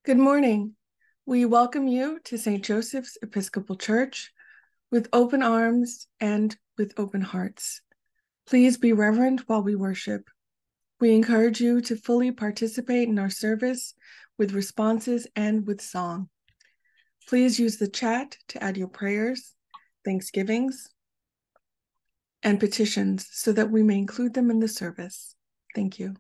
Good morning. We welcome you to St. Joseph's Episcopal Church with open arms and with open hearts. Please be reverent while we worship. We encourage you to fully participate in our service with responses and with song. Please use the chat to add your prayers, thanksgivings, and petitions so that we may include them in the service. Thank you.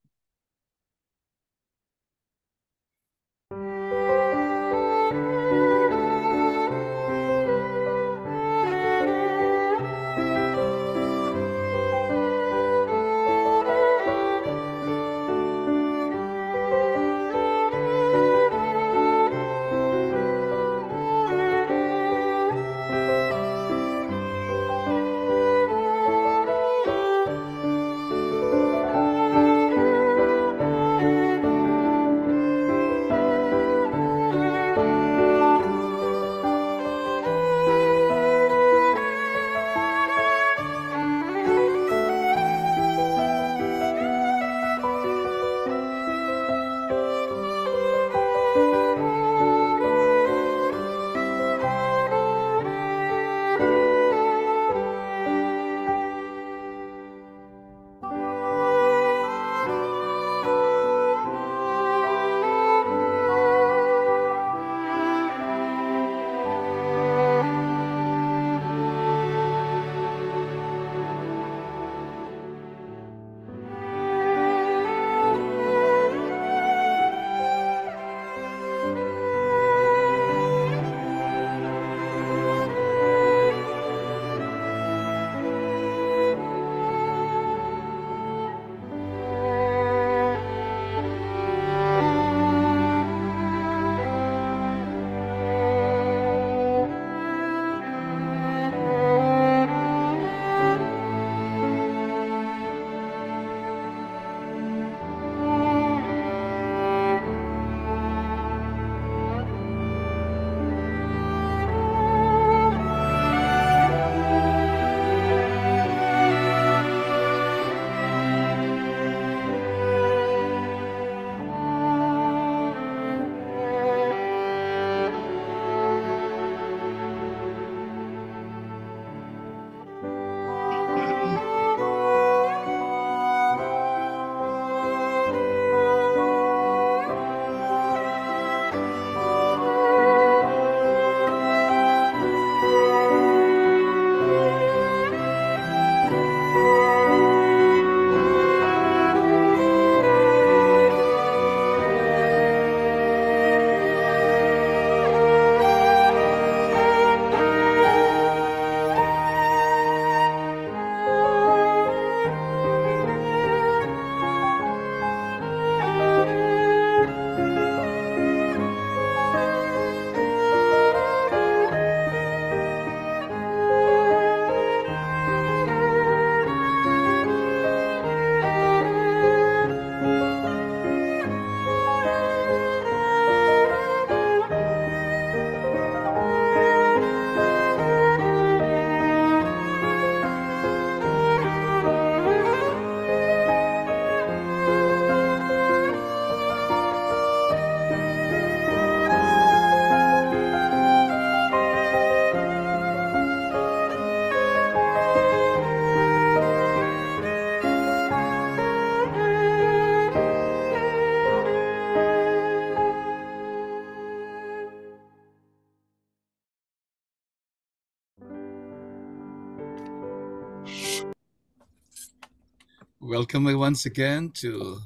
Welcome once again to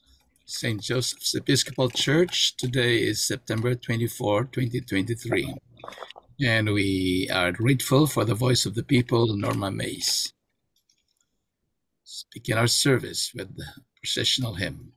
St. Joseph's Episcopal Church. Today is September 24, 2023, and we are grateful for the voice of the people, Norma Mace, speaking our service with the processional hymn.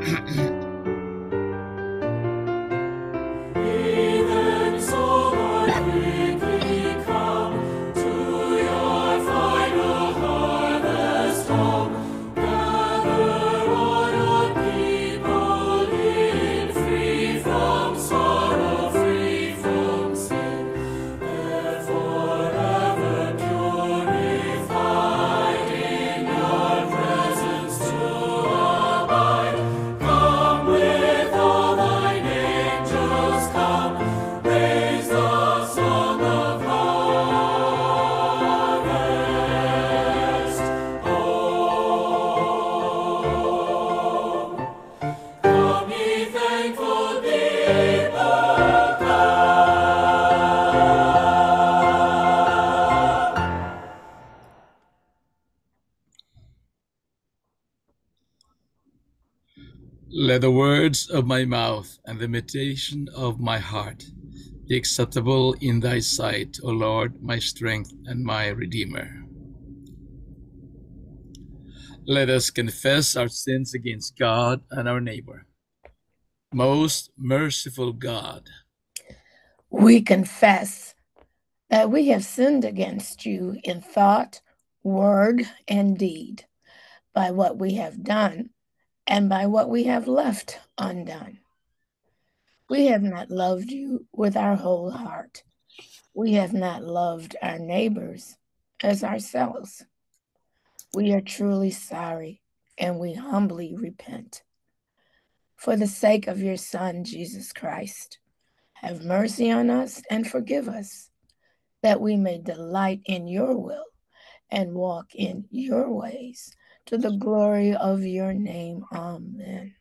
Let the words of my mouth and the meditation of my heart be acceptable in thy sight, O Lord, my strength and my Redeemer. Let us confess our sins against God and our neighbor. Most merciful God, we confess that we have sinned against you in thought, word, and deed, by what we have done and by what we have left undone. We have not loved you with our whole heart. We have not loved our neighbors as ourselves. We are truly sorry, and we humbly repent. For the sake of your Son, Jesus Christ, have mercy on us and forgive us, that we may delight in your will and walk in your ways, to the glory of your name. Amen.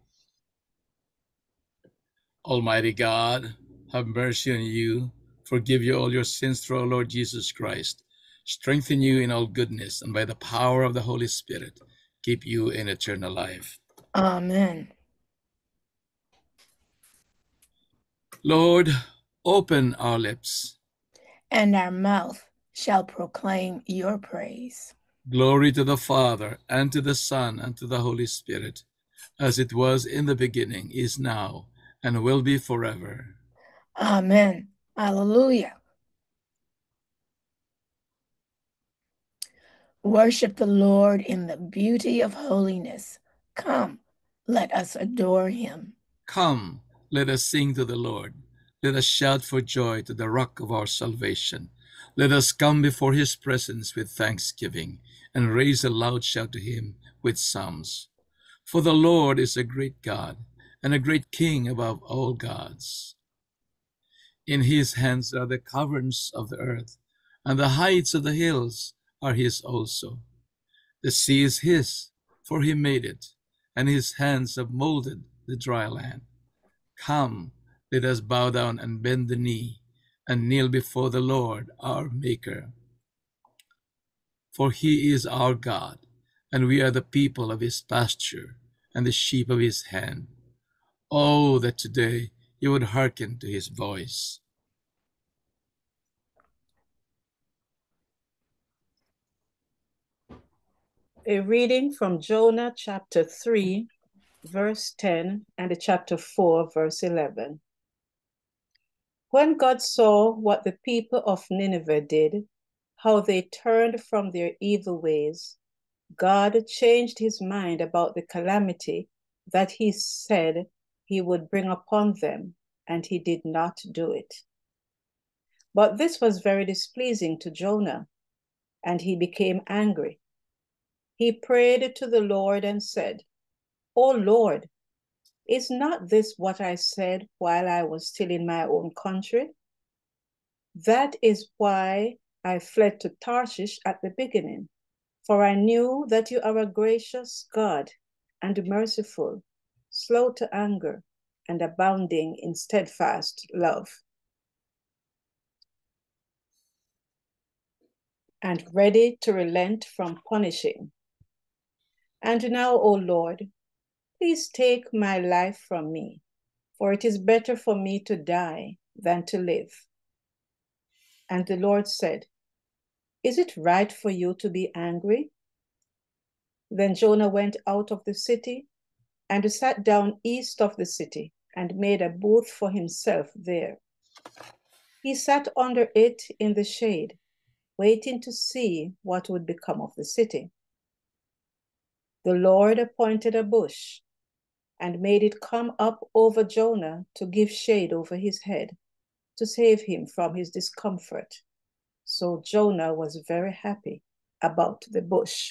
Almighty God, have mercy on you, forgive you all your sins through our Lord Jesus Christ, strengthen you in all goodness, and by the power of the Holy Spirit, keep you in eternal life. Amen. Lord, open our lips. And our mouth shall proclaim your praise. Glory to the Father, and to the Son, and to the Holy Spirit, as it was in the beginning, is now, and will be forever. Amen. Hallelujah. Worship the Lord in the beauty of holiness. Come, let us adore him. Come, let us sing to the Lord. Let us shout for joy to the rock of our salvation. Let us come before his presence with thanksgiving, and raise a loud shout to him with psalms. For the Lord is a great God, and a great King above all gods. In his hands are the caverns of the earth, and the heights of the hills are his also. The sea is his, for he made it, and his hands have molded the dry land. Come, let us bow down and bend the knee, and kneel before the Lord our Maker. For he is our God, and we are the people of his pasture, and the sheep of his hand. Oh, that today you would hearken to his voice. A reading from Jonah chapter 3, verse 10, and chapter 4, verse 11. When God saw what the people of Nineveh did, how they turned from their evil ways, God changed his mind about the calamity that he said he would bring upon them, and he did not do it. But this was very displeasing to Jonah, and he became angry. He prayed to the Lord and said, "O Lord, is not this what I said while I was still in my own country? That is why I fled to Tarshish at the beginning, for I knew that you are a gracious God and merciful, slow to anger, and abounding in steadfast love, and ready to relent from punishing. And now, O Lord, please take my life from me, for it is better for me to die than to live." And the Lord said, "Is it right for you to be angry?" Then Jonah went out of the city and sat down east of the city and made a booth for himself there. He sat under it in the shade, waiting to see what would become of the city. The Lord appointed a bush and made it come up over Jonah to give shade over his head, to save him from his discomfort. So Jonah was very happy about the bush.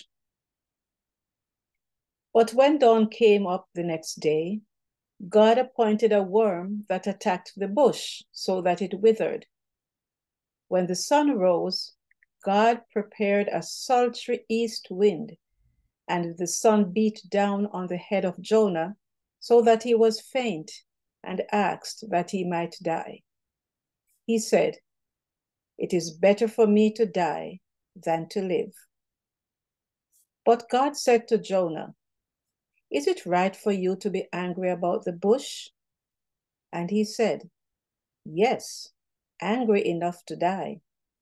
But when dawn came up the next day, God appointed a worm that attacked the bush so that it withered. When the sun rose, God prepared a sultry east wind, and the sun beat down on the head of Jonah so that he was faint and asked that he might die. He said, "It is better for me to die than to live." But God said to Jonah, "Is it right for you to be angry about the bush?" And he said, "Yes, angry enough to die."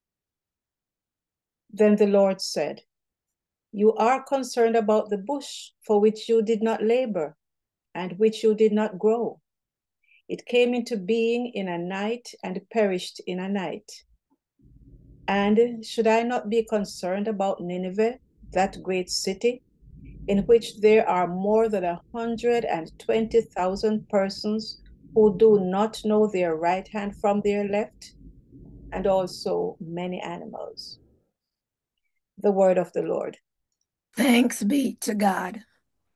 Then the Lord said, "You are concerned about the bush for which you did not labor and which you did not grow. It came into being in a night and perished in a night. And should I not be concerned about Nineveh, that great city, in which there are more than 120,000 persons who do not know their right hand from their left, and also many animals?" The word of the Lord. Thanks be to God.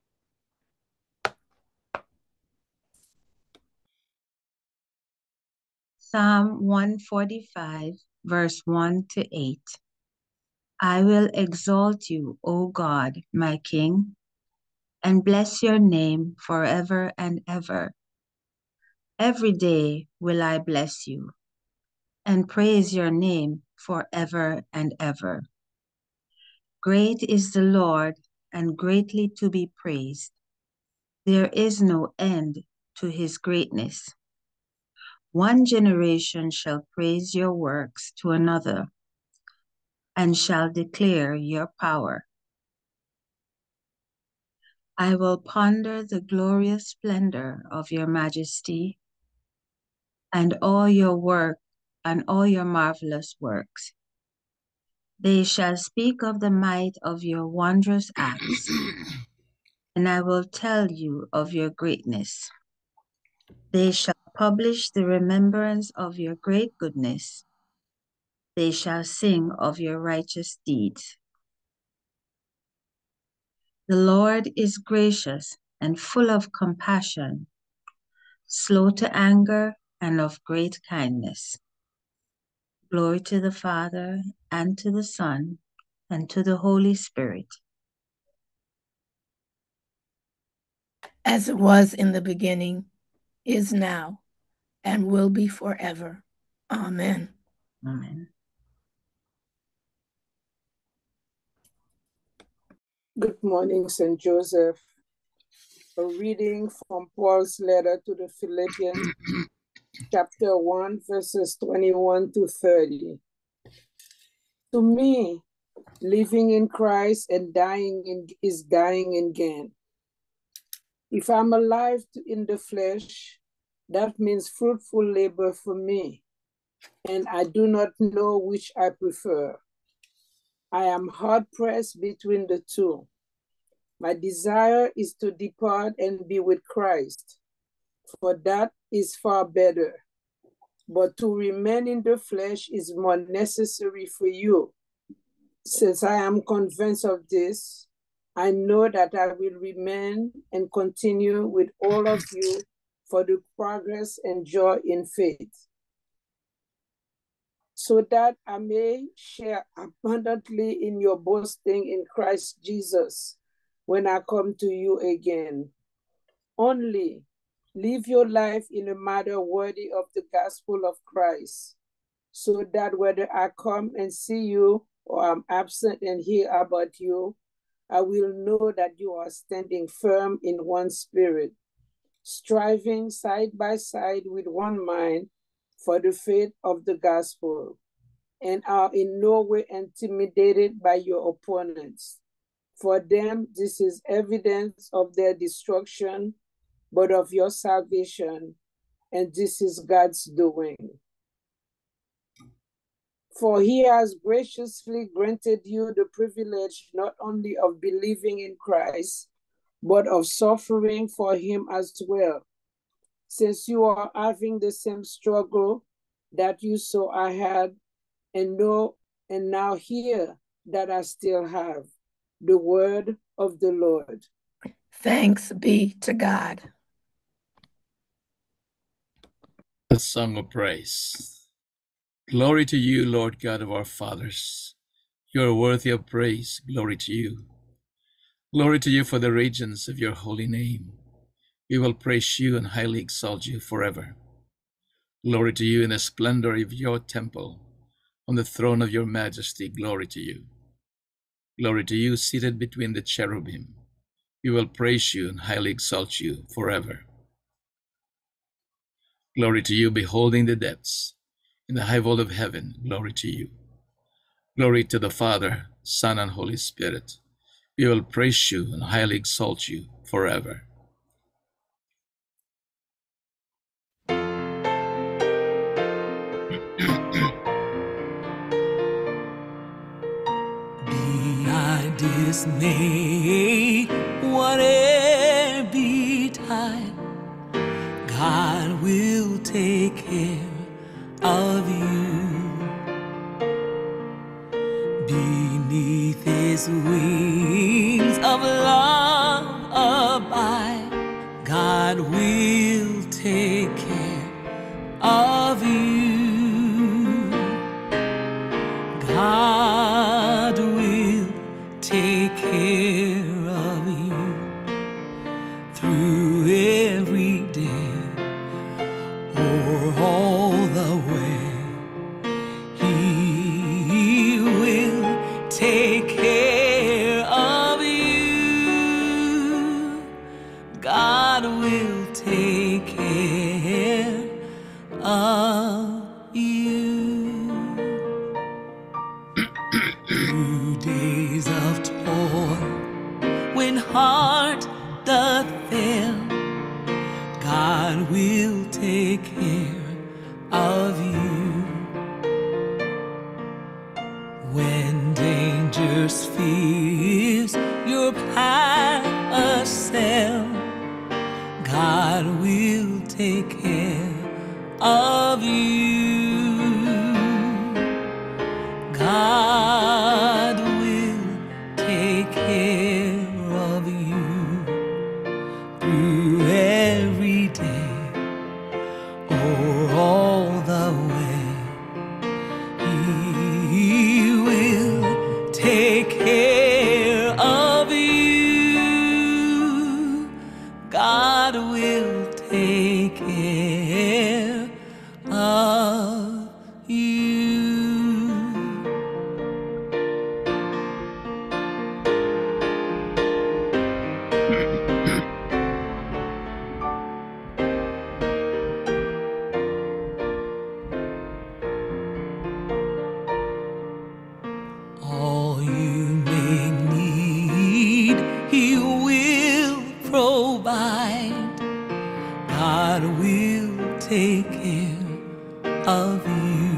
Psalm 145, verse 1 to 8. I will exalt you, O God, my King, and bless your name forever and ever. Every day will I bless you and praise your name forever and ever. Great is the Lord and greatly to be praised. There is no end to his greatness. One generation shall praise your works to another and shall declare your power. I will ponder the glorious splendor of your majesty and all your work and all your marvelous works. They shall speak of the might of your wondrous acts, and I will tell you of your greatness. They shall publish the remembrance of your great goodness. They shall sing of your righteous deeds. The Lord is gracious and full of compassion, slow to anger and of great kindness. Glory to the Father, and to the Son, and to the Holy Spirit. As it was in the beginning, is now, and will be forever. Amen. Amen. Good morning, St. Joseph. A reading from Paul's letter to the Philippians, chapter 1, verses 21 to 30. To me, living in Christ and is dying in gain. If I'm alive in the flesh, that means fruitful labor for me, and I do not know which I prefer. I am hard-pressed between the two. My desire is to depart and be with Christ, for that is far better. But to remain in the flesh is more necessary for you. Since I am convinced of this, I know that I will remain and continue with all of you for the progress and joy in faith, so that I may share abundantly in your boasting in Christ Jesus when I come to you again. Only live your life in a manner worthy of the gospel of Christ, so that whether I come and see you or I'm absent and hear about you, I will know that you are standing firm in one spirit, striving side by side with one mind for the faith of the gospel, and are in no way intimidated by your opponents. For them, this is evidence of their destruction, but of your salvation, and this is God's doing. For he has graciously granted you the privilege not only of believing in Christ, but of suffering for him as well, since you are having the same struggle that you saw I had, and now hear that I still have. The word of the Lord. Thanks be to God. A song of praise. Glory to you, Lord God of our fathers. You are worthy of praise. Glory to you. Glory to you for the radiance of your holy name. We will praise you and highly exalt you forever. Glory to you in the splendor of your temple. On the throne of your majesty, glory to you. Glory to you seated between the cherubim. We will praise you and highly exalt you forever. Glory to you beholding the depths. In the high vault of heaven, glory to you. Glory to the Father, Son, and Holy Spirit. We will praise you and highly exalt you forever. Be not dismayed, whatever betide, God will take care of you. Beneath his wings of love abide, God will take care of you. God will take care of you through every day or all the way. He will take care of you. God will take care of you. Through days of toil, when heart doth fail, God will take care of you. When dangerous fears your path assail, God will take care of you. God will take care of you through every day or all the way. He will take care of you. God will take care of you. All you may need, he will provide. God will take care of you.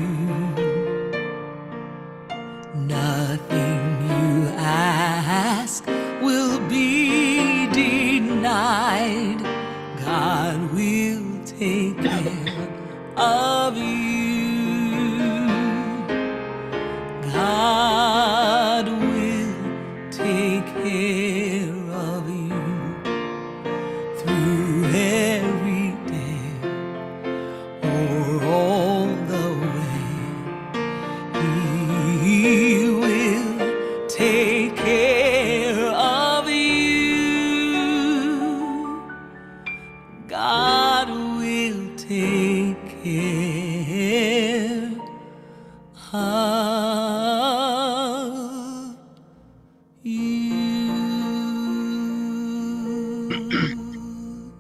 Nothing you ask will be denied. God will take care of you. God will take care of you through every day or all the way. He will take care of you. God will take care of you.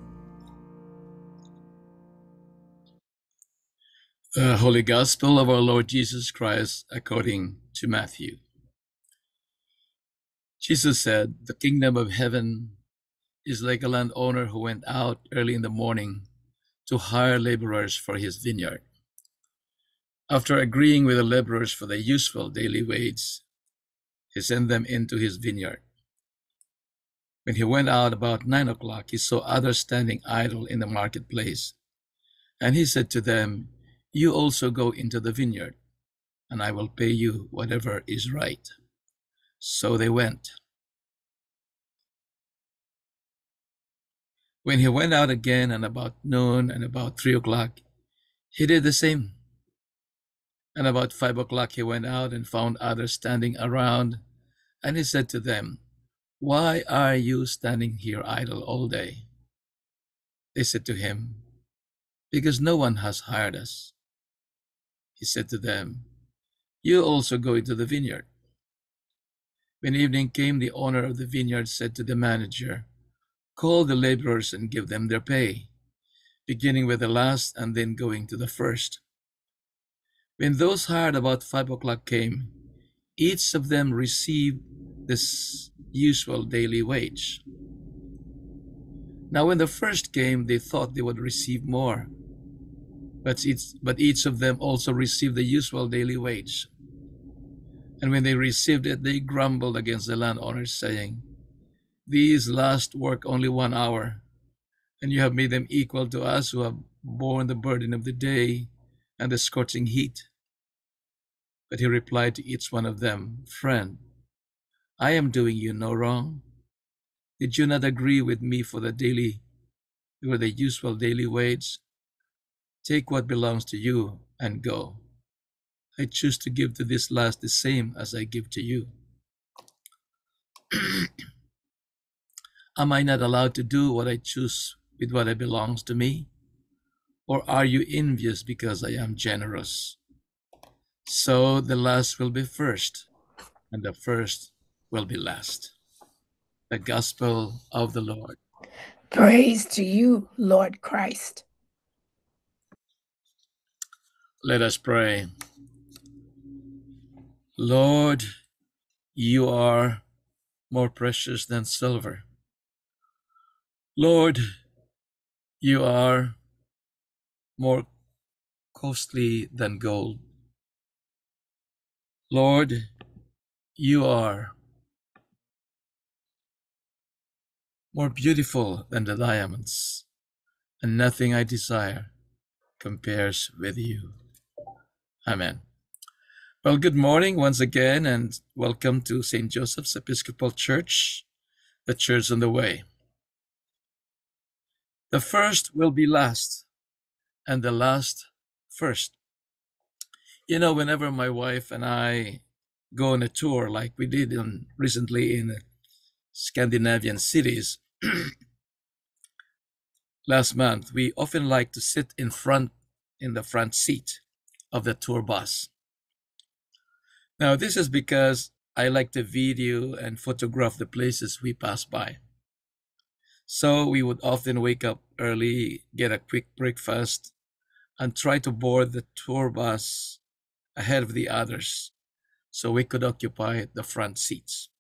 The Holy Gospel of our Lord Jesus Christ according to Matthew. Jesus said, "The kingdom of heaven is like a landowner who went out early in the morning to hire laborers for his vineyard. After agreeing with the laborers for the usual daily wage, he sent them into his vineyard. When he went out about 9 o'clock, he saw others standing idle in the marketplace. And he said to them, 'You also go into the vineyard, and I will pay you whatever is right.' So they went. When he went out again and about noon and about 3 o'clock, he did the same. And about 5 o'clock he went out and found others standing around, and he said to them, 'Why are you standing here idle all day?' They said to him, 'Because no one has hired us.' He said to them, 'You also go into the vineyard.' When evening came, the owner of the vineyard said to the manager, 'Call the laborers and give them their pay, beginning with the last and then going to the first.' When those hired about 5 o'clock came, each of them received this usual daily wage. Now when the first came, they thought they would receive more, but each of them also received the usual daily wage. And when they received it, they grumbled against the landowners, saying, 'These last work only 1 hour, and you have made them equal to us who have borne the burden of the day and the scorching heat.' But he replied to each one of them, 'Friend, I am doing you no wrong. Did you not agree with me for the usual daily wage? Take what belongs to you and go. I choose to give to this last the same as I give to you. Am I not allowed to do what I choose with what belongs to me? Or are you envious because I am generous? So the last will be first, and the first will be last.'" The Gospel of the Lord. Praise to you, Lord Christ. Let us pray. Lord, you are more precious than silver. Lord, you are more costly than gold. Lord, you are more beautiful than the diamonds, and nothing I desire compares with you. Amen. Well, good morning once again, and welcome to St. Joseph's Episcopal Church, the church on the way. The first will be last, and the last first. You know, whenever my wife and I go on a tour, like we did recently in Scandinavian cities last month, we often like to sit in the front seat of the tour bus. Now, this is because I like to video and photograph the places we pass by. So we would often wake up early, get a quick breakfast, and try to board the tour bus ahead of the others so we could occupy the front seats.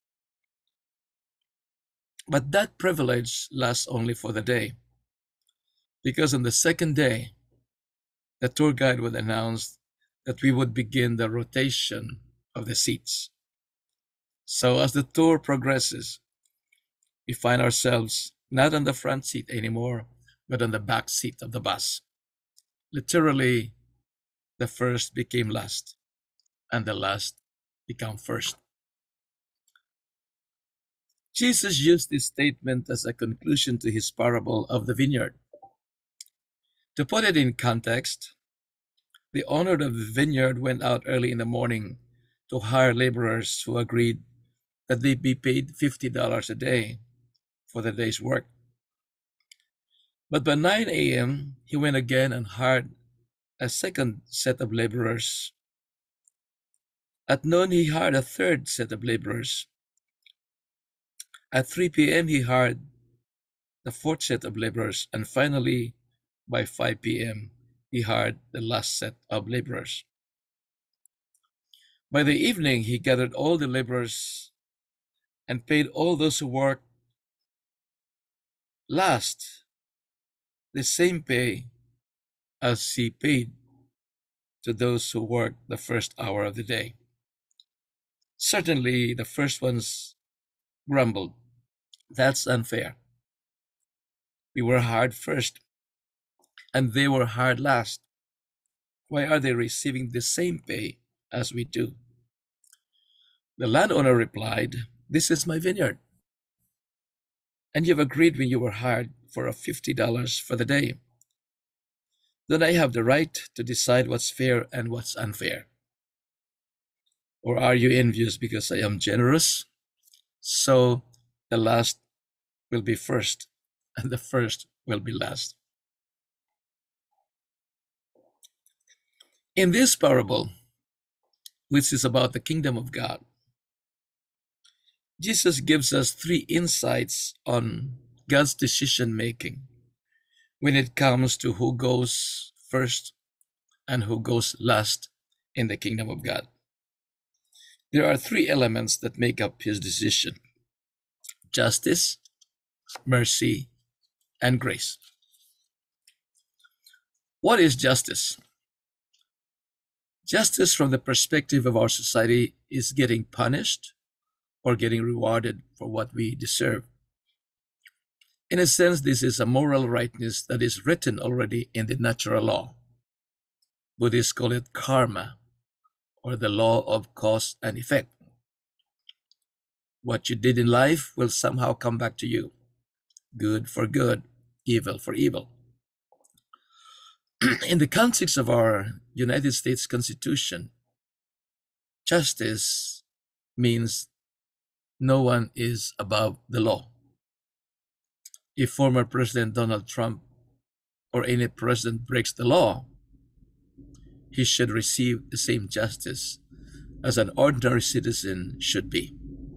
But that privilege lasts only for the day, because on the second day, the tour guide would announce that we would begin the rotation of the seats. So as the tour progresses, we find ourselves not on the front seat anymore, but on the back seat of the bus. Literally, the first became last, and the last became first. Jesus used this statement as a conclusion to his parable of the vineyard. To put it in context, the owner of the vineyard went out early in the morning to hire laborers who agreed that they be paid $50 a day for the day's work. But by 9 a.m., he went again and hired a second set of laborers. At noon, he hired a third set of laborers. At 3 p.m., he hired the fourth set of laborers. And finally, by 5 p.m., he hired the last set of laborers. By the evening, he gathered all the laborers and paid all those who worked last the same pay as he paid to those who worked the first hour of the day. Certainly, the first ones grumbled, "That's unfair. We were hired first, and they were hired last. Why are they receiving the same pay as we do?" The landowner replied, "This is my vineyard, and you've agreed when you were hired for a $50 for the day. Then I have the right to decide what's fair and what's unfair. Or are you envious because I am generous? So the last will be first, and the first will be last." In this parable, which is about the kingdom of God, Jesus gives us 3 insights on God's decision making when it comes to who goes first and who goes last in the kingdom of God. There are 3 elements that make up his decision: justice, mercy, and grace. What is justice? Justice from the perspective of our society is getting punished or getting rewarded for what we deserve. In a sense, this is a moral rightness that is written already in the natural law. Buddhists call it karma, or the law of cause and effect. What you did in life will somehow come back to you. Good for good, evil for evil. In the context of our United States Constitution, justice means no one is above the law. If former President Donald Trump or any president breaks the law, he should receive the same justice as an ordinary citizen should be.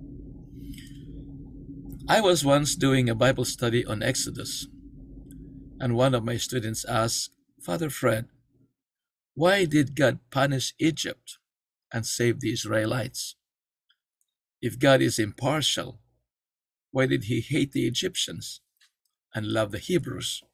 I was once doing a Bible study on Exodus, and one of my students asked, "Father Fred, why did God punish Egypt and save the Israelites? If God is impartial, why did he hate the Egyptians and love the Hebrews?"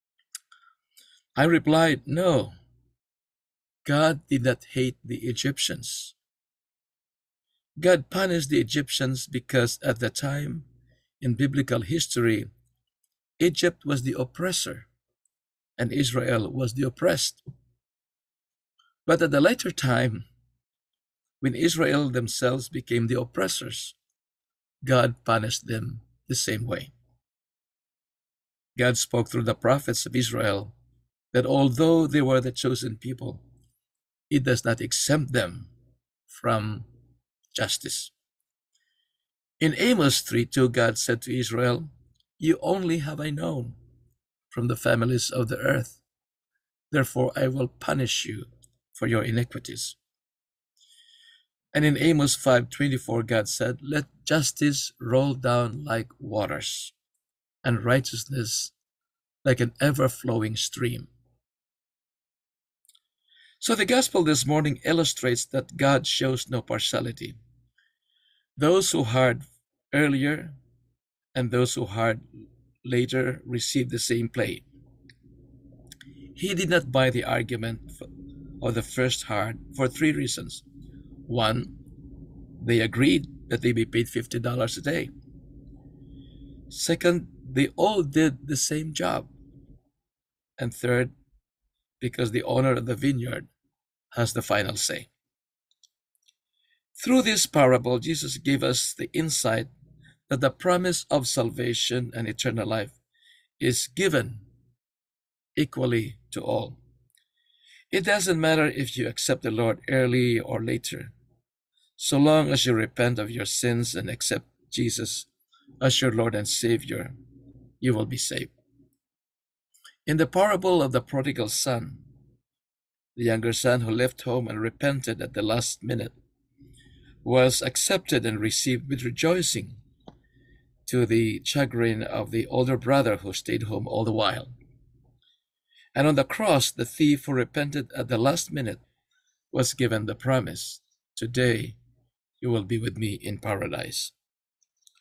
I replied, "No, God did not hate the Egyptians. God punished the Egyptians because at the time in biblical history, Egypt was the oppressor and Israel was the oppressed. But at the later time, when Israel themselves became the oppressors, God punished them the same way." God spoke through the prophets of Israel that although they were the chosen people, it does not exempt them from justice. In Amos 3:2, God said to Israel, "You only have I known from the families of the earth. Therefore I will punish you for your iniquities." And in Amos 5:24, God said, "Let justice roll down like waters, and righteousness like an ever-flowing stream." So the gospel this morning illustrates that God shows no partiality. Those who hired earlier and those who hired later received the same pay. He did not buy the argument of the first hired for 3 reasons. 1, they agreed that they be paid $50 a day. 2nd, they all did the same job. And 3rd, because the owner of the vineyard has the final say. Through this parable, Jesus gave us the insight that the promise of salvation and eternal life is given equally to all. It doesn't matter if you accept the Lord early or later. So long as you repent of your sins and accept Jesus as your Lord and Savior, you will be saved. In the parable of the prodigal son, the younger son who left home and repented at the last minute was accepted and received with rejoicing, to the chagrin of the older brother who stayed home all the while. And on the cross, the thief who repented at the last minute was given the promise, "Today you will be with me in paradise."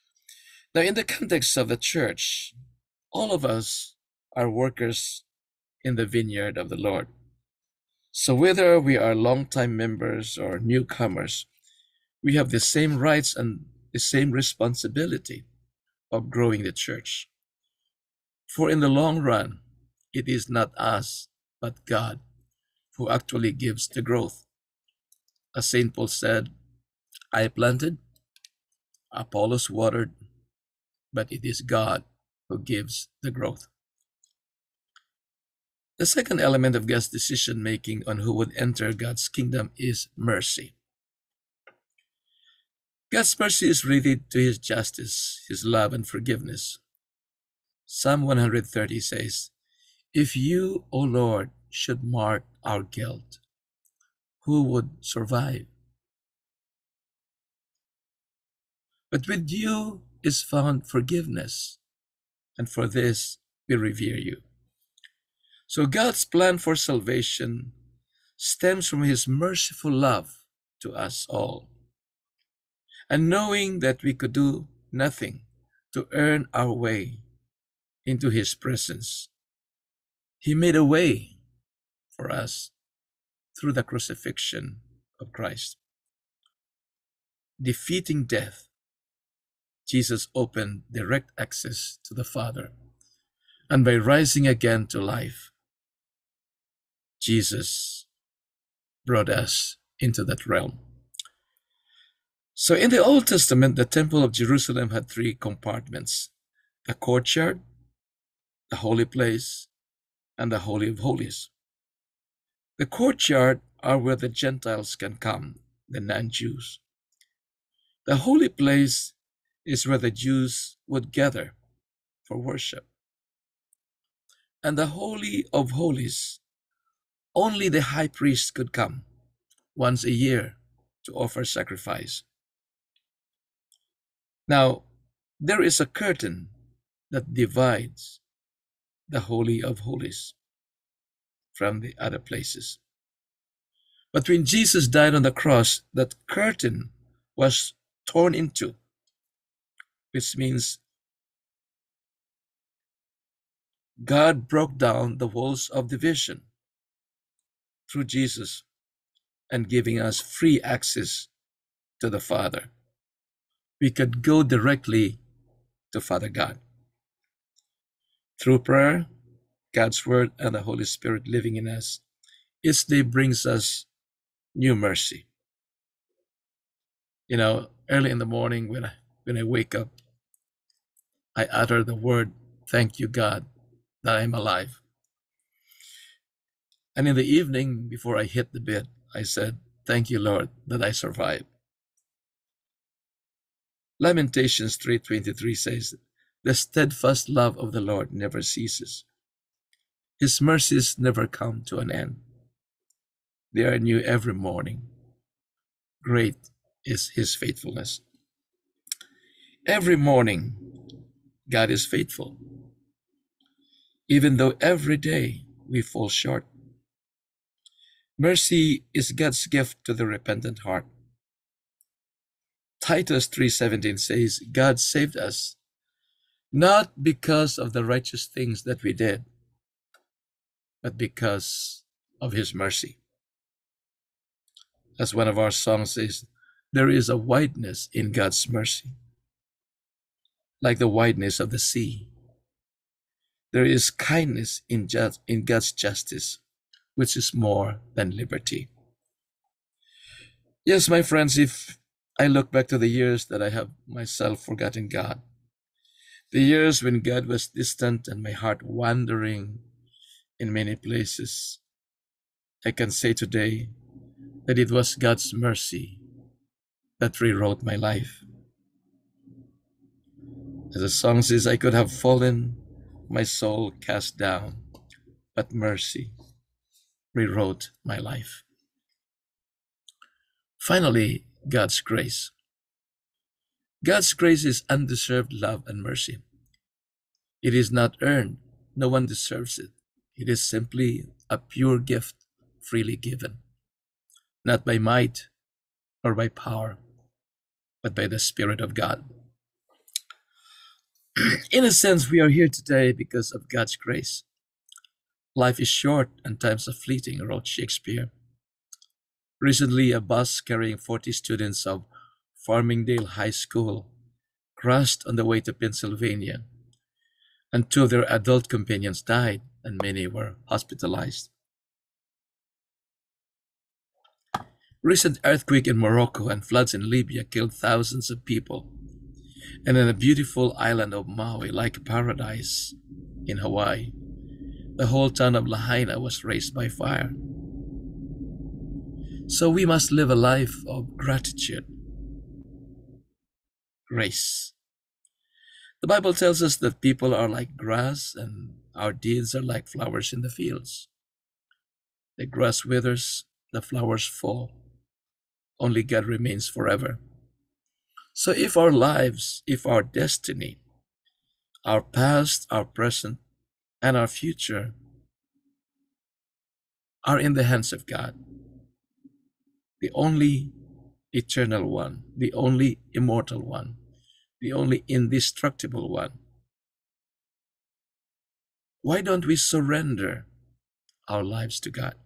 Now, in the context of the church, all of us are workers in the vineyard of the Lord. So whether we are longtime members or newcomers, we have the same rights and the same responsibility of growing the church. For in the long run, it is not us, but God who actually gives the growth. As St. Paul said, I planted, Apollos watered, but it is God who gives the growth. The second element of God's decision-making on who would enter God's kingdom is mercy. God's mercy is related to his justice, his love, and forgiveness. Psalm 130 says, if you, O Lord, should mark our guilt, who would survive? But with you is found forgiveness, and for this we revere you. So God's plan for salvation stems from his merciful love to us all. And knowing that we could do nothing to earn our way into his presence, he made a way for us through the crucifixion of Christ. Defeating death, Jesus opened direct access to the Father. And by rising again to life, Jesus brought us into that realm. So in the Old Testament, the Temple of Jerusalem had three compartments: the courtyard, the holy place, and the Holy of Holies. The courtyard are where the Gentiles can come, the non-Jews. The holy place is where the Jews would gather for worship. And the Holy of Holies, only the high priest could come once a year to offer sacrifice. Now, there is a curtain that divides the Holy of Holies from the other places. But when Jesus died on the cross, that curtain was torn into, which means God broke down the walls of division through Jesus and giving us free access to the Father. We could go directly to Father God. Through prayer, God's Word, and the Holy Spirit living in us, each day brings us new mercy. You know, early in the morning when I wake up, I utter the word, thank you, God, that I'm alive. And in the evening, before I hit the bed, I said, thank you, Lord, that I survived. Lamentations 3:23 says, the steadfast love of the Lord never ceases. His mercies never come to an end. They are new every morning. Great is his faithfulness. Every morning, God is faithful. Even though every day we fall short. Mercy is God's gift to the repentant heart. Titus 3:17 says, God saved us, not because of the righteous things that we did, but because of his mercy. As one of our songs says, there is a wideness in God's mercy, like the wideness of the sea. There is kindness in God's justice, which is more than liberty. Yes, my friends, if I look back to the years that I have myself forgotten God, the years when God was distant and my heart wandering in many places, I can say today that it was God's mercy that rewrote my life. As the song says, I could have fallen, my soul cast down, but mercy rewrote my life. Finally, God's grace. God's grace is undeserved love and mercy. It is not earned. No one deserves it. It is simply a pure gift, freely given, not by might or by power, but by the Spirit of God. In a sense, we are here today because of God's grace. Life is short and times are fleeting, wrote Shakespeare. Recently, a bus carrying 40 students of Farmingdale High School crashed on the way to Pennsylvania, and 2 of their adult companions died, and many were hospitalized. Recent earthquake in Morocco and floods in Libya killed thousands of people. And in the beautiful island of Maui, like paradise in Hawaii, the whole town of Lahaina was razed by fire. So we must live a life of gratitude, grace. The Bible tells us that people are like grass and our deeds are like flowers in the fields. The grass withers, the flowers fall. Only God remains forever. So if our lives, if our destiny, our past, our present, and our future are in the hands of God, the only eternal one, the only immortal one, the only indestructible one, why don't we surrender our lives to God?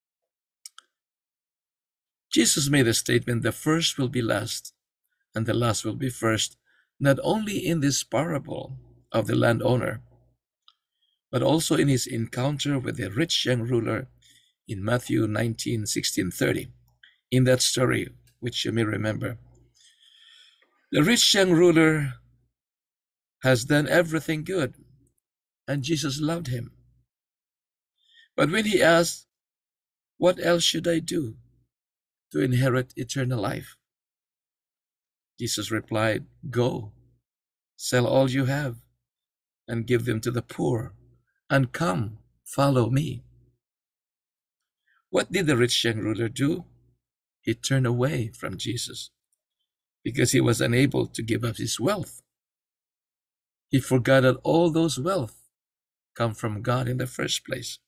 Jesus made a statement, the first will be last, and the last will be first, not only in this parable of the landowner, but also in his encounter with the rich young ruler in Matthew 19:16-30. In that story, which you may remember, the rich young ruler has done everything good, and Jesus loved him. But when he asked, what else should I do to inherit eternal life? Jesus replied, go, sell all you have and give them to the poor, and come, follow me. What did the rich young ruler do? He turned away from Jesus because he was unable to give up his wealth. He forgot that all those wealth come from God in the first place.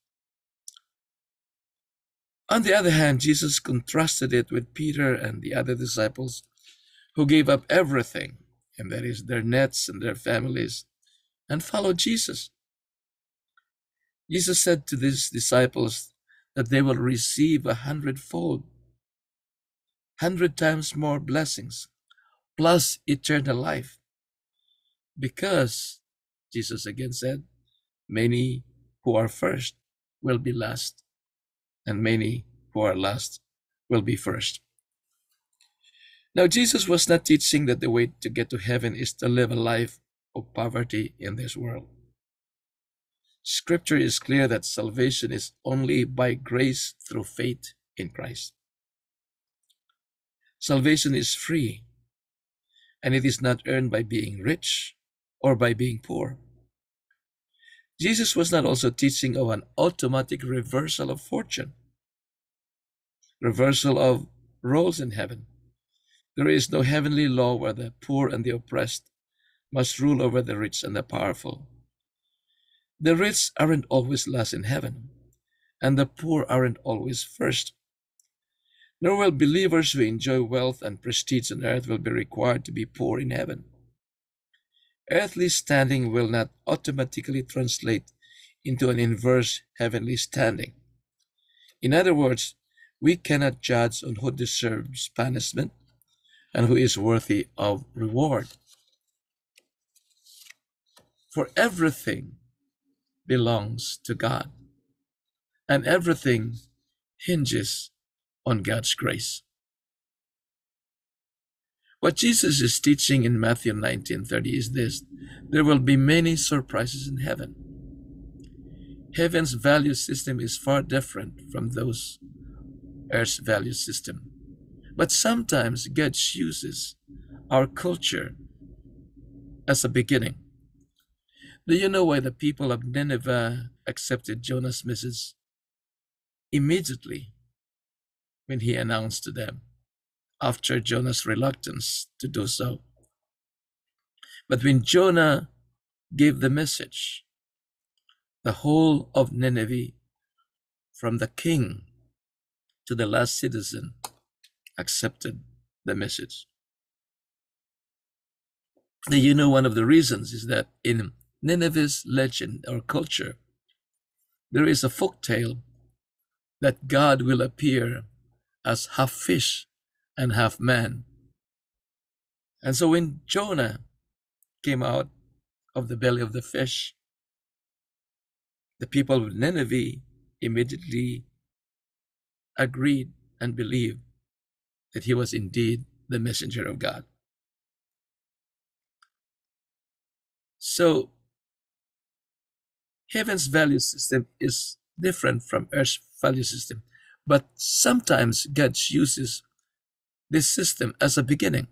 On the other hand, Jesus contrasted it with Peter and the other disciples who gave up everything, and that is their nets and their families, and followed Jesus. Jesus said to these disciples that they will receive 100-fold, 100 times more blessings, plus eternal life. Because, Jesus again said, many who are first will be last, and many who are last will be first. Now, Jesus was not teaching that the way to get to heaven is to live a life of poverty in this world. Scripture is clear that salvation is only by grace through faith in Christ. Salvation is free, and it is not earned by being rich or by being poor. Jesus was not also teaching of an automatic reversal of fortune, reversal of roles in heaven. There is no heavenly law where the poor and the oppressed must rule over the rich and the powerful. The rich aren't always last in heaven, and the poor aren't always first. Nor will believers who enjoy wealth and prestige on earth will be required to be poor in heaven. Earthly standing will not automatically translate into an inverse heavenly standing. In other words, we cannot judge on who deserves punishment and who is worthy of reward. For everything belongs to God, and everything hinges on God's grace. What Jesus is teaching in Matthew 19:30 is this: there will be many surprises in heaven. Heaven's value system is far different from those Earth's value system. But sometimes God chooses our culture as a beginning. Do you know why the people of Nineveh accepted Jonah's message immediately when he announced to them, after Jonah's reluctance to do so? But when Jonah gave the message, the whole of Nineveh, from the king to the last citizen, accepted the message. Now, you know, one of the reasons is that in Nineveh's legend or culture, there is a folk tale that God will appear as half fish and half man. And so when Jonah came out of the belly of the fish, the people of Nineveh immediately agreed and believed that he was indeed the messenger of God. So heaven's value system is different from earth's value system, but sometimes God uses this system as a beginning.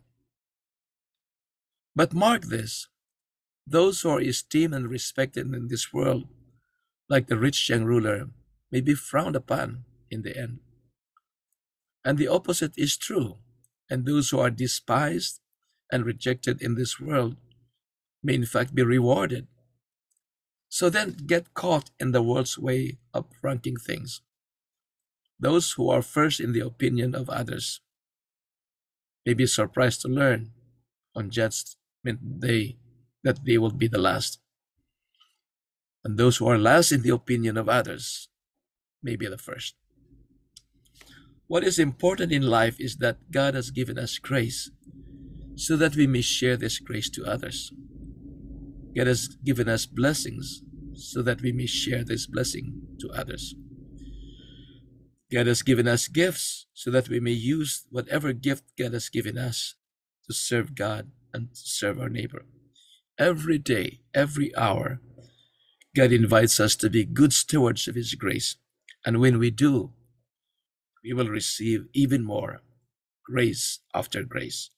But mark this, those who are esteemed and respected in this world, like the rich young ruler, may be frowned upon in the end. And the opposite is true, and those who are despised and rejected in this world may in fact be rewarded. So then get caught in the world's way of ranking things. Those who are first in the opinion of others may be surprised to learn on Judgment Day that they will be the last. And those who are last in the opinion of others may be the first. What is important in life is that God has given us grace so that we may share this grace to others. God has given us blessings so that we may share this blessing to others. God has given us gifts so that we may use whatever gift God has given us to serve God and to serve our neighbor. Every day, every hour, God invites us to be good stewards of His grace. And when we do, we will receive even more grace after grace.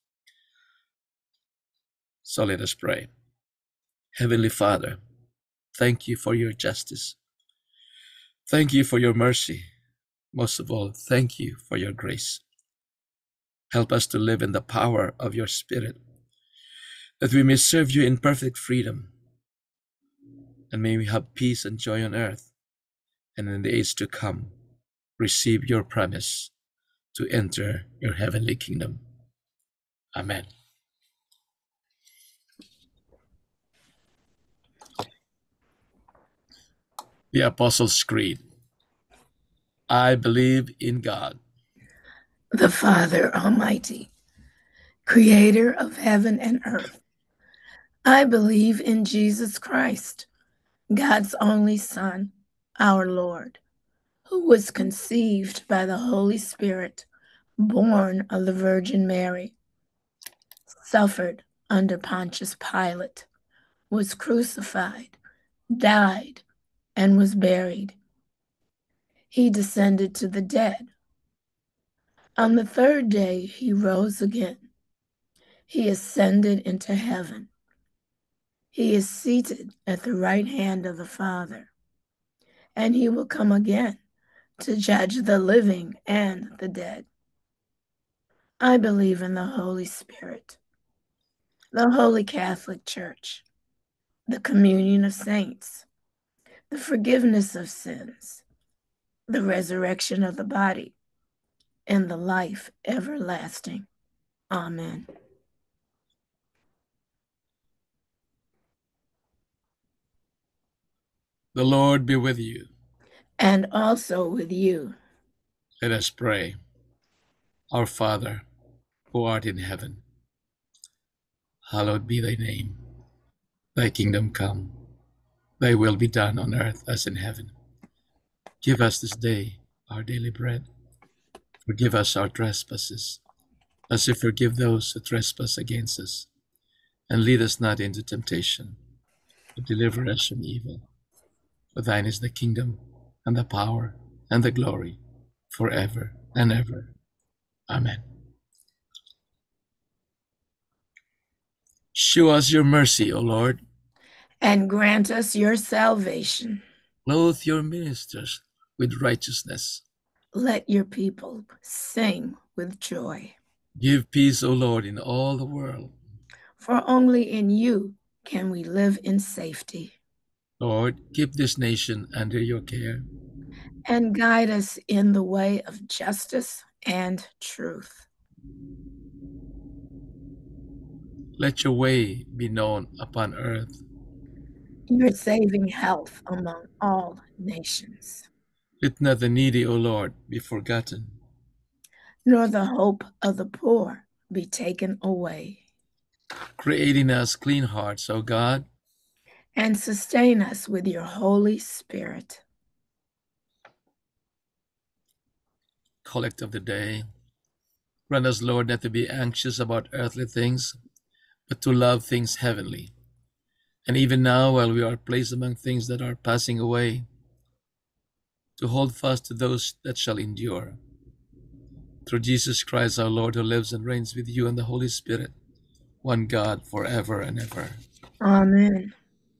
So let us pray. Heavenly Father, thank you for your justice. Thank you for your mercy. Most of all, thank you for your grace. Help us to live in the power of your Spirit, that we may serve you in perfect freedom, and may we have peace and joy on earth, and in the age to come, receive your promise to enter your heavenly kingdom. Amen. The Apostles' Creed. I believe in God, the Father Almighty, creator of heaven and earth. I believe in Jesus Christ, God's only Son, our Lord, who was conceived by the Holy Spirit, born of the Virgin Mary, suffered under Pontius Pilate, was crucified, died, and was buried. He descended to the dead. On the third day, he rose again. He ascended into heaven. He is seated at the right hand of the Father, and he will come again to judge the living and the dead. I believe in the Holy Spirit, the Holy Catholic Church, the communion of saints, the forgiveness of sins, the resurrection of the body, and the life everlasting. Amen. the Lord be with you. And also with you. Let us pray. Our Father, who art in heaven, hallowed be thy name. Thy kingdom come, thy will be done on earth as in heaven. Give us this day our daily bread. Forgive us our trespasses, as we forgive those who trespass against us. And lead us not into temptation, but deliver us from evil. For thine is the kingdom, and the power, and the glory, forever and ever. Amen. Show us your mercy, O Lord. And grant us your salvation. Clothe your ministers with righteousness. Let your people sing with joy. Give peace, O Lord, in all the world. For only in you can we live in safety. Lord, keep this nation under your care. And guide us in the way of justice and truth. Let your way be known upon earth. your saving health among all nations, Let not the needy, O Lord, be forgotten, nor the hope of the poor be taken away. create in us clean hearts, O God, And sustain us with your Holy Spirit. collect of the day. Grant us, Lord, not to be anxious about earthly things, but to love things heavenly. And even now, while we are placed among things that are passing away, to hold fast to those that shall endure. Through Jesus Christ our Lord, who lives and reigns with you and the Holy Spirit, one God, forever and ever. Amen.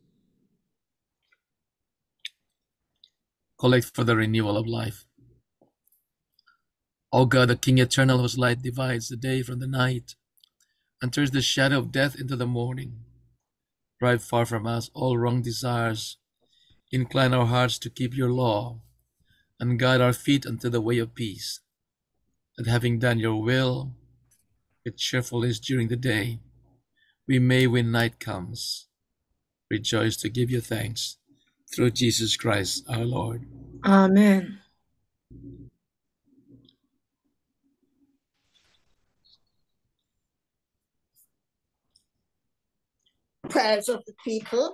Collect for the renewal of life. O God, the King eternal, whose light divides the day from the night, and turns the shadow of death into the morning, drive far from us all wrong desires, incline our hearts to keep your law, and guide our feet unto the way of peace, that having done your will with cheerfulness during the day, we may, when night comes, rejoice to give you thanks through Jesus Christ our Lord. Amen. Prayers of the people.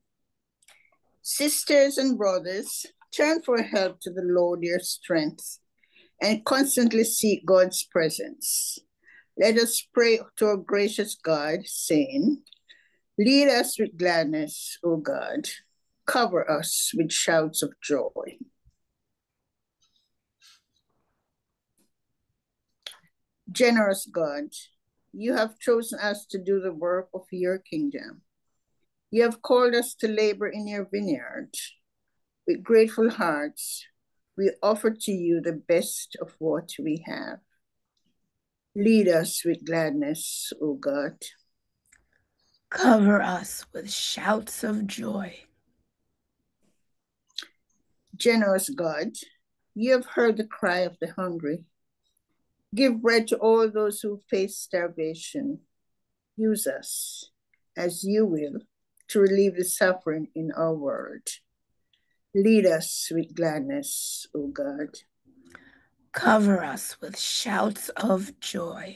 Sisters and brothers, turn for help to the Lord your strength and constantly seek God's presence. Let us pray to our gracious God, saying, lead us with gladness, O God. Cover us with shouts of joy. Generous God, you have chosen us to do the work of your kingdom. You have called us to labor in your vineyard. With grateful hearts, we offer to you the best of what we have. Lead us with gladness, O God. Cover us with shouts of joy. Generous God, you have heard the cry of the hungry. Give bread to all those who face starvation. Use us, as you will, to relieve the suffering in our world. Lead us with gladness, O God. Cover us with shouts of joy.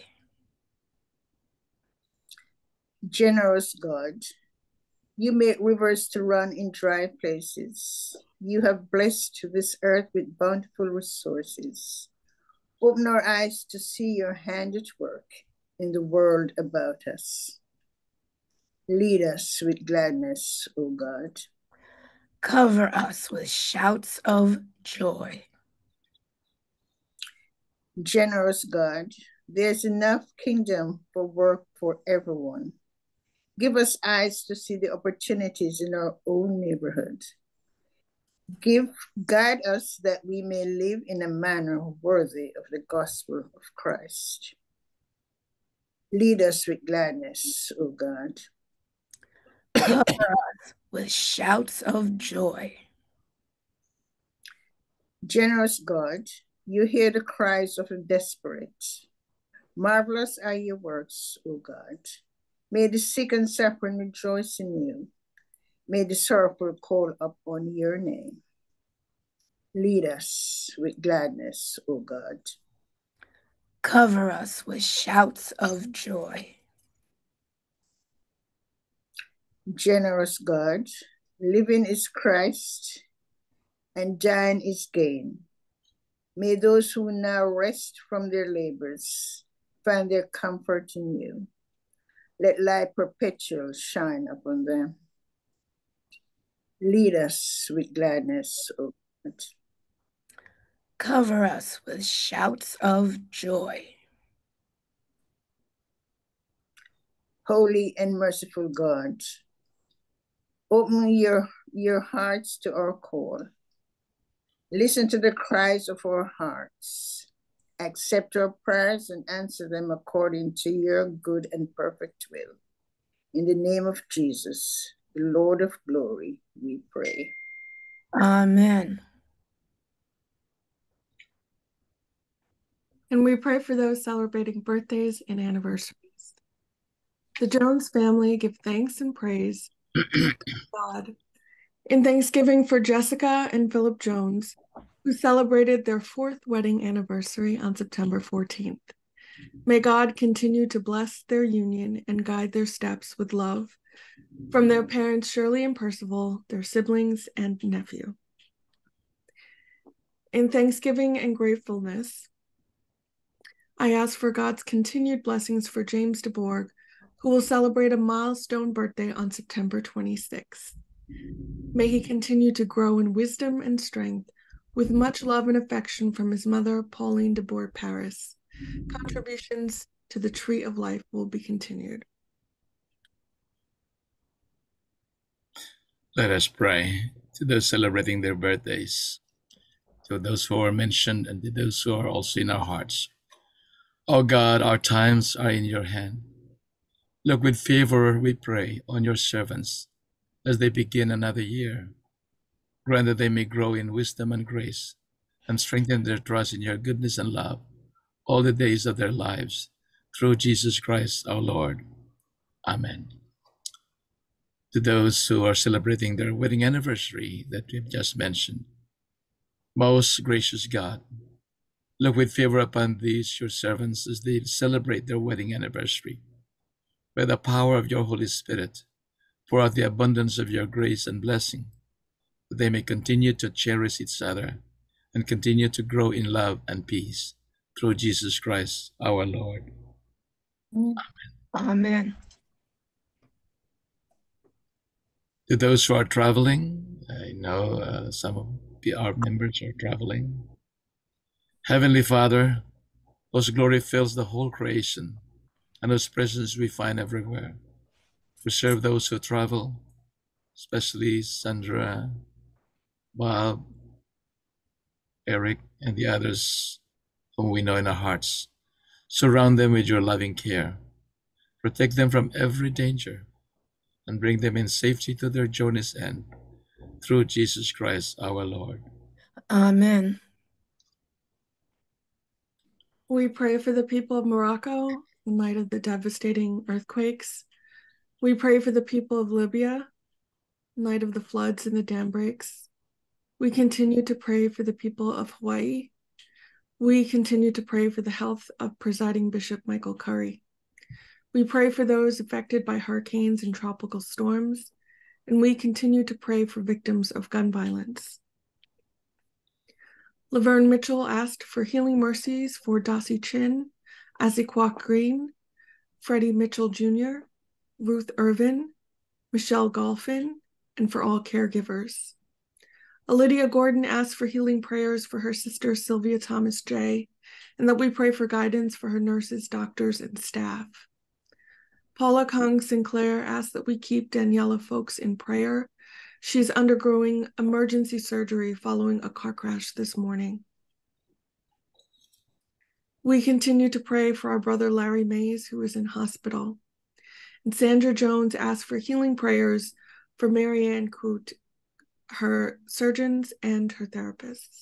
Generous God, you make rivers to run in dry places. You have blessed this earth with bountiful resources. Open our eyes to see your hand at work in the world about us. Lead us with gladness, O God. Cover us with shouts of joy. Generous God, there's enough kingdom for work for everyone. Give us eyes to see the opportunities in our own neighborhood. Guide us that we may live in a manner worthy of the gospel of Christ. Lead us with gladness, O God. Cover us with shouts of joy. Generous God, you hear the cries of the desperate. Marvelous are your works, O God. May the sick and suffering rejoice in you. May the sorrowful call upon your name. Lead us with gladness, O God. Cover us with shouts of joy. Generous God, living is Christ and dying is gain. May those who now rest from their labors find their comfort in you. Let light perpetual shine upon them. Lead us with gladness, O God. Cover us with shouts of joy. Holy and merciful God, open your hearts to our call. Listen to the cries of our hearts. Accept our prayers and answer them according to your good and perfect will. In the name of Jesus, the Lord of glory, we pray. Amen. And we pray for those celebrating birthdays and anniversaries. The Jones family give thanks and praise to God In thanksgiving for Jessica and Philip Jones, who celebrated their 4th wedding anniversary on September 14th. May God continue to bless their union and guide their steps with love from their parents Shirley and Percival, their siblings, and nephew. In thanksgiving and gratefulness, I ask for God's continued blessings for James DeBorg, who will celebrate a milestone birthday on September 26th. May he continue to grow in wisdom and strength with much love and affection from his mother, Pauline DeBorg Paris. Contributions to the Tree of Life will be continued. Let us pray to those celebrating their birthdays, to those who are mentioned, and to those who are also in our hearts. O God, our times are in your hand. Look with favor, we pray, on your servants as they begin another year. Grant that they may grow in wisdom and grace and strengthen their trust in your goodness and love all the days of their lives, through Jesus Christ our Lord. Amen. To those who are celebrating their wedding anniversary that we've just mentioned, most gracious God, look with favor upon these your servants as they celebrate their wedding anniversary. By the power of your Holy Spirit, pour out the abundance of your grace and blessing, that they may continue to cherish each other and continue to grow in love and peace, through Jesus Christ our Lord. Amen. Amen. To those who are traveling, I know some of our members are traveling. Heavenly Father, whose glory fills the whole creation and whose presence we find everywhere, preserve those who travel, especially Sandra, Bob, Eric, and the others whom we know in our hearts. Surround them with your loving care. Protect them from every danger and bring them in safety to their journey's end, through Jesus Christ our Lord. Amen. We pray for the people of Morocco in light of the devastating earthquakes. We pray for the people of Libya in light of the floods and the dam breaks. We continue to pray for the people of Hawaii. We continue to pray for the health of Presiding Bishop Michael Curry. We pray for those affected by hurricanes and tropical storms, and we continue to pray for victims of gun violence. Laverne Mitchell asked for healing mercies for Dossie Chin, Aziquak Green, Freddie Mitchell Jr., Ruth Irvin, Michelle Golphin, and for all caregivers. Lydia Gordon asked for healing prayers for her sister Sylvia Thomas J., and that we pray for guidance for her nurses, doctors, and staff. Paula Kong Sinclair asked that we keep Daniela Folks in prayer. She's undergoing emergency surgery following a car crash this morning. We continue to pray for our brother Larry Mays, who is in hospital. And Sandra Jones asked for healing prayers for Marianne Coote, her surgeons and her therapists.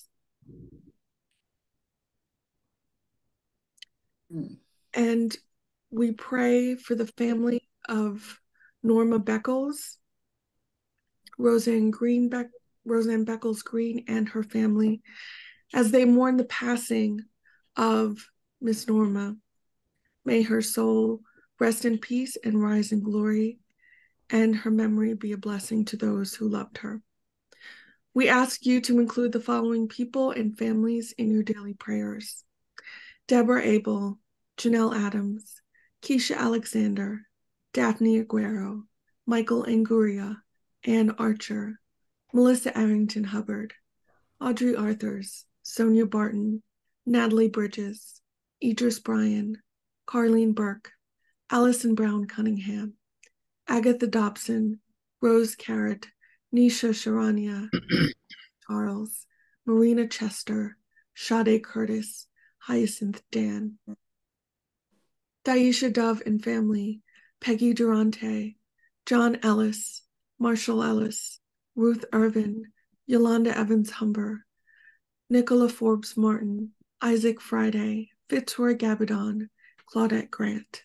And we pray for the family of Norma Beckles, Roseanne Beckles Green and her family, as they mourn the passing of Miss Norma. May her soul rest in peace and rise in glory, and her memory be a blessing to those who loved her. We ask you to include the following people and families in your daily prayers: Deborah Abel, Janelle Adams, Keisha Alexander, Daphne Aguero, Michael Anguria, Ann Archer, Melissa Arrington Hubbard, Audrey Arthurs, Sonia Barton, Natalie Bridges, Idris Bryan, Carlene Burke, Allison Brown Cunningham, Agatha Dobson, Rose Carrot, Nisha Sharania, Charles, Marina Chester, Sade Curtis, Hyacinth Dan, Daisha Dove and family, Peggy Durante, John Ellis, Marshall Ellis, Ruth Irvin, Yolanda Evans Humber, Nicola Forbes Martin, Isaac Friday, Fitzroy Gabadon, Claudette Grant,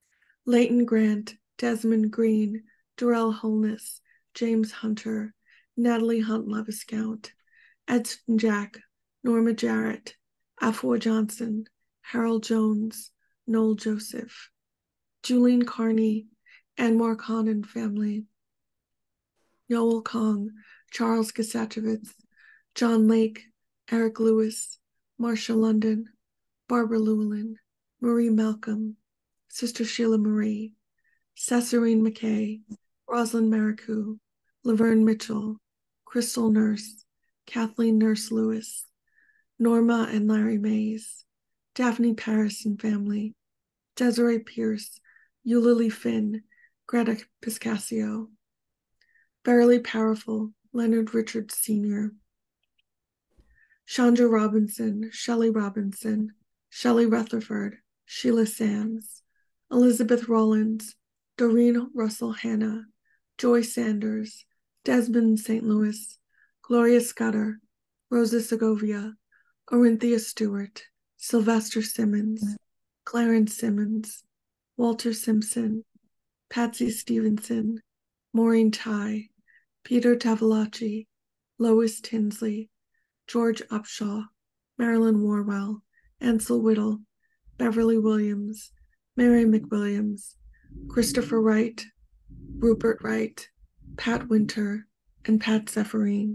Leighton Grant, Desmond Green, Darrell Holness, James Hunter, Natalie Hunt Leviscount, Edson Jack, Norma Jarrett, Afua Johnson, Harold Jones, Noel Joseph, Julian Carney, Anwar Khan and family, Yoel Kong, Charles Kasachevitz, John Lake, Eric Lewis, Marcia London, Barbara Llewellyn, Marie Malcolm, Sister Sheila Marie, Cesarine McKay, Rosalind Maricou, Laverne Mitchell, Crystal Nurse, Kathleen Nurse Lewis, Norma and Larry Mays, Daphne Paris and family, Desiree Pierce, Eulalie Finn, Greta Piscasio, Verily Powerful, Leonard Richards Sr., Chandra Robinson, Shelley Rutherford, Sheila Sams, Elizabeth Rollins, Doreen Russell Hanna, Joy Sanders, Desmond St. Louis, Gloria Scudder, Rosa Segovia, Orinthia Stewart, Sylvester Simmons, Clarence Simmons, Walter Simpson, Patsy Stevenson, Maureen Ty, Peter Tavalacci, Lois Tinsley, George Upshaw, Marilyn Warwell, Ansel Whittle, Beverly Williams, Mary McWilliams, Christopher Wright, Rupert Wright, Pat Winter, and Pat Zephyrin.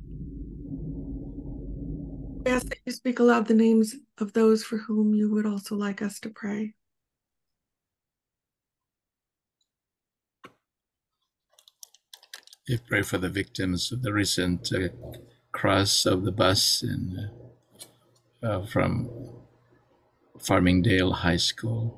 We ask that you speak aloud the names of those for whom you would also like us to pray. We pray for the victims of the recent crash of the bus from Farmingdale High School.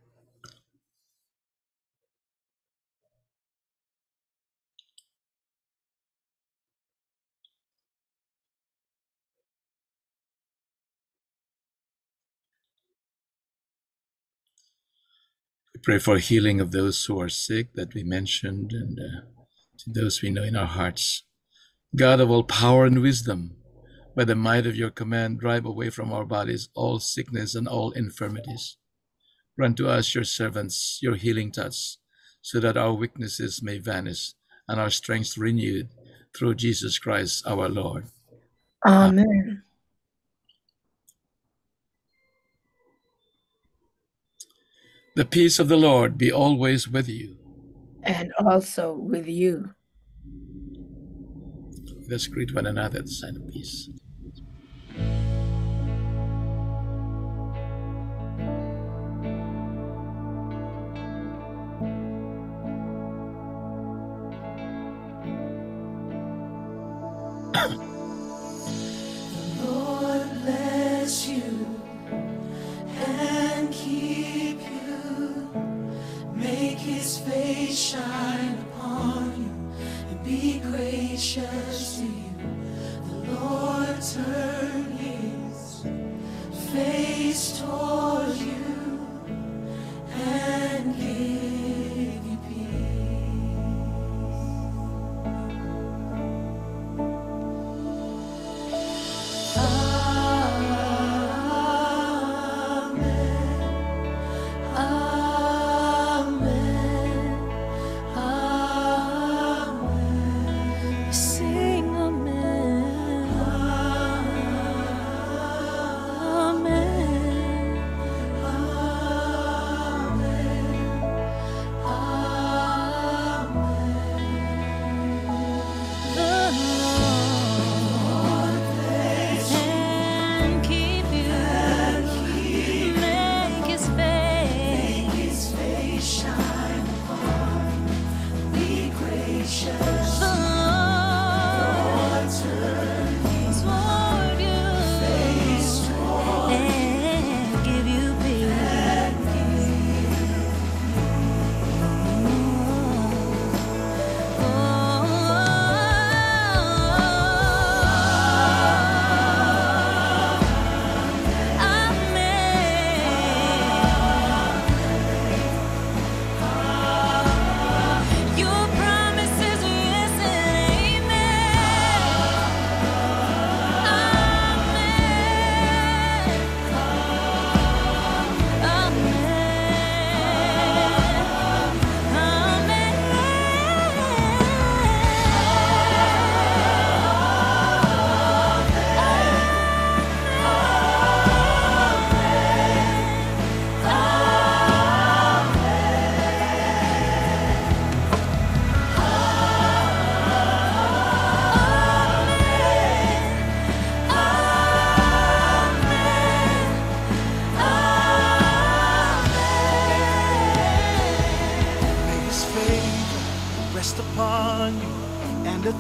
We pray for healing of those who are sick that we mentioned, and to those we know in our hearts. God of all power and wisdom, by the might of your command, drive away from our bodies all sickness and all infirmities. Grant to us, your servants, your healing touch, so that our weaknesses may vanish and our strength renewed through Jesus Christ our Lord. Amen. The peace of the Lord be always with you. And also with you. Let us greet one another at the sign of peace. Lord bless you and keep you. Make his face shine upon you and be gracious to you. The Lord turn his face toward you and give you peace. Amen.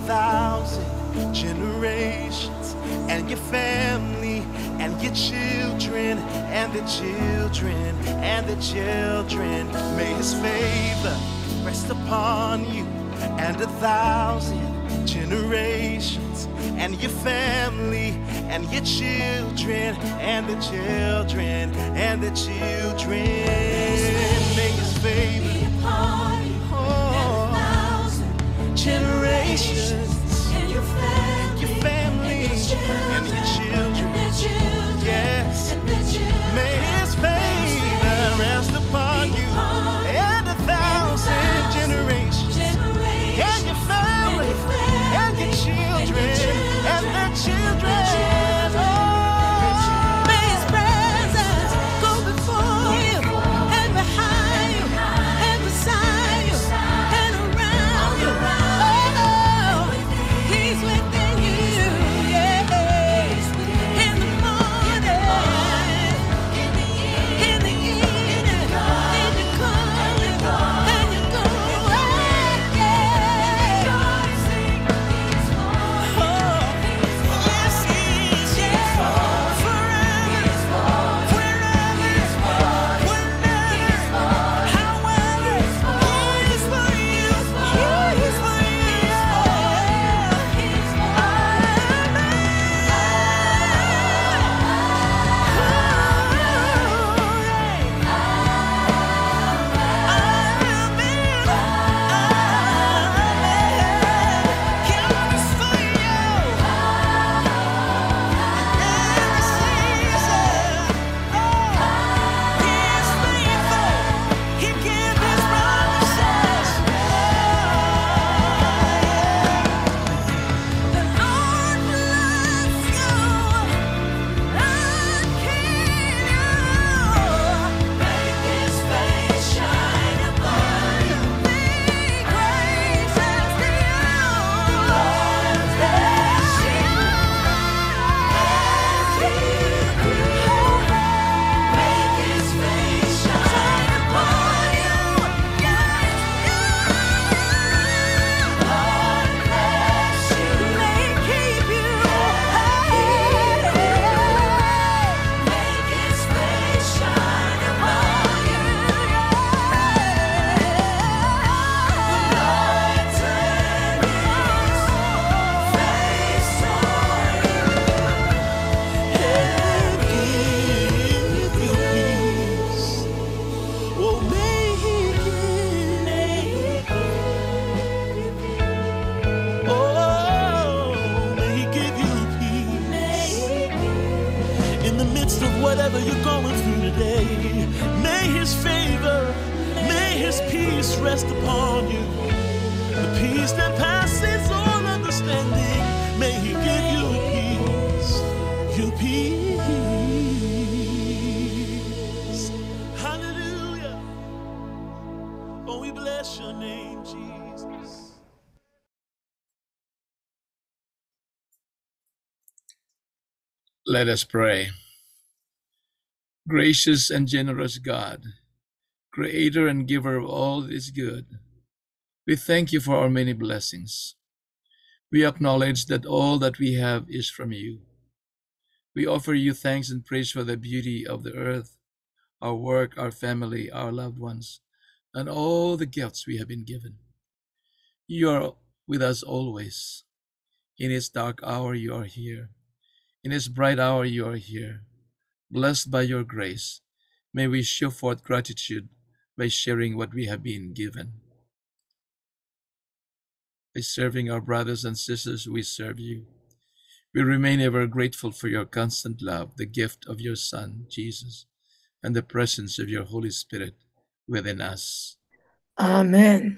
1,000 generations, and your family, and your children, and the children, and the children. May his favor rest upon you, and 1,000 generations, and your family, and your children, and the children, and the children. May his favor be upon you, and 1,000 generations, and your family, and your children, yes. May his favor rest upon you, and 1,000 generations, and your family, and your children, and their children. Oh, may his presence go before you, and behind you, and beside you, and around you. Oh, he's within you, yeah. In the morning, in the evening, in the coming, and you go away, yeah. Oh, yes, he is, yeah. Forever, wherever, whenever, however, he is for you, he is for you, whatever you're going through today. May his favor, may his peace rest upon you. The peace that passes all understanding. May he give you peace, hallelujah. Oh, we bless your name, Jesus. Let us pray. Gracious and generous God, Creator and giver of all that is good, we thank you for our many blessings. We acknowledge that all that we have is from you. We offer you thanks and praise for the beauty of the earth, our work, our family, our loved ones, and all the gifts we have been given. You are with us always. In its dark hour, you are here. In its bright hour, you are here. Blessed by your grace, may we show forth gratitude by sharing what we have been given. By serving our brothers and sisters, we serve you. We remain ever grateful for your constant love, the gift of your Son, Jesus, and the presence of your Holy Spirit within us. Amen.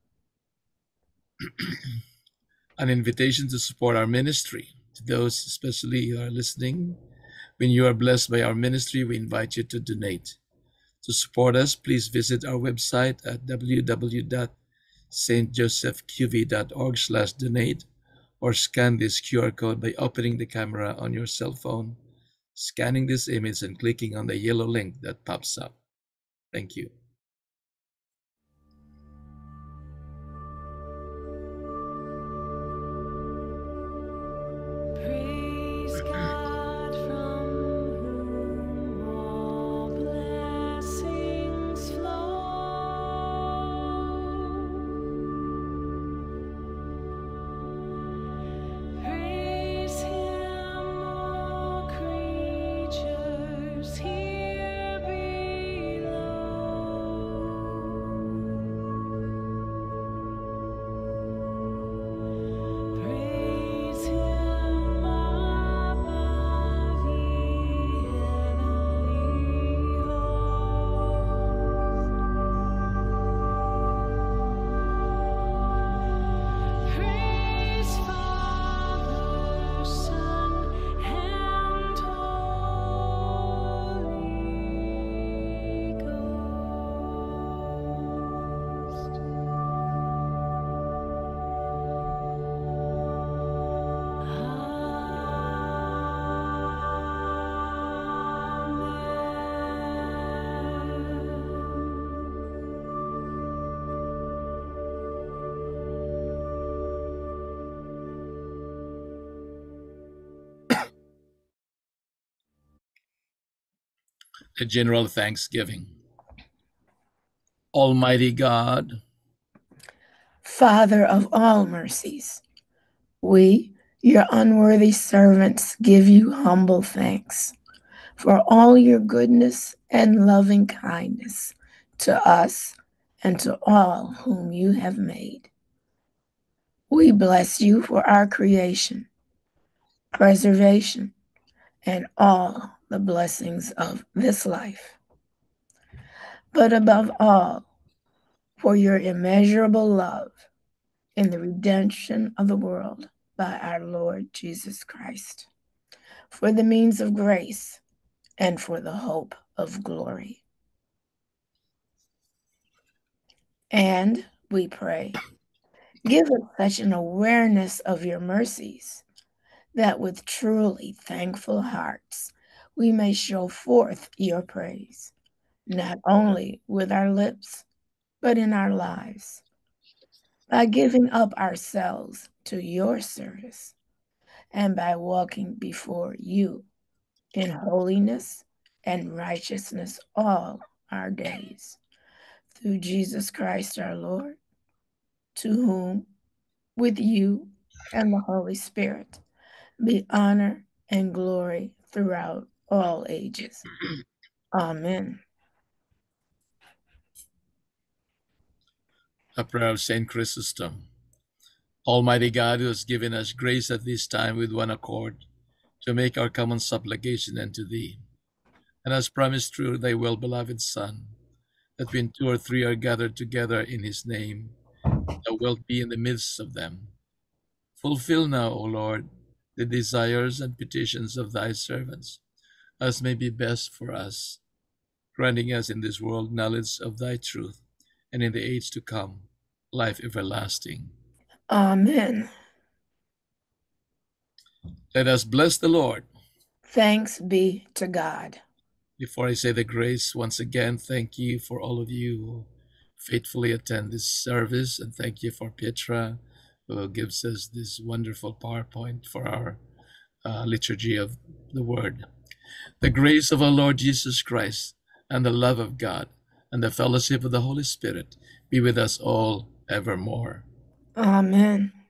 An invitation to support our ministry. To those especially who are listening, when you are blessed by our ministry, we invite you to donate. To support us, please visit our website at www.stjosephqv.org/donate or scan this QR code by opening the camera on your cell phone, scanning this image, and clicking on the yellow link that pops up. Thank you. a general thanksgiving. Almighty God, Father of all mercies, we, your unworthy servants, give you humble thanks for all your goodness and loving kindness to us and to all whom you have made. We bless you for our creation, preservation, and all the blessings of this life. But above all, for your immeasurable love in the redemption of the world by our Lord Jesus Christ, for the means of grace and for the hope of glory. And we pray, give us such an awareness of your mercies that with truly thankful hearts we may show forth your praise, not only with our lips, but in our lives, by giving up ourselves to your service and by walking before you in holiness and righteousness all our days. Through Jesus Christ our Lord, to whom, with you and the Holy Spirit, be honor and glory throughout all ages. Amen. a prayer of Saint Chrysostom. Almighty God, who has given us grace at this time with one accord to make our common supplication unto thee, and has promised through thy well-beloved Son, that when 2 or 3 are gathered together in his name, thou wilt be in the midst of them. Fulfill now, O Lord, the desires and petitions of thy servants, as may be best for us, granting us in this world knowledge of thy truth, and in the age to come, life everlasting. Amen. Let us bless the Lord. Thanks be to God. Before I say the grace, once again, thank you for all of you who faithfully attend this service, and thank you for Petra, who gives us this wonderful PowerPoint for our liturgy of the Word. The grace of our Lord Jesus Christ, and the love of God, and the fellowship of the Holy Spirit be with us all evermore. Amen.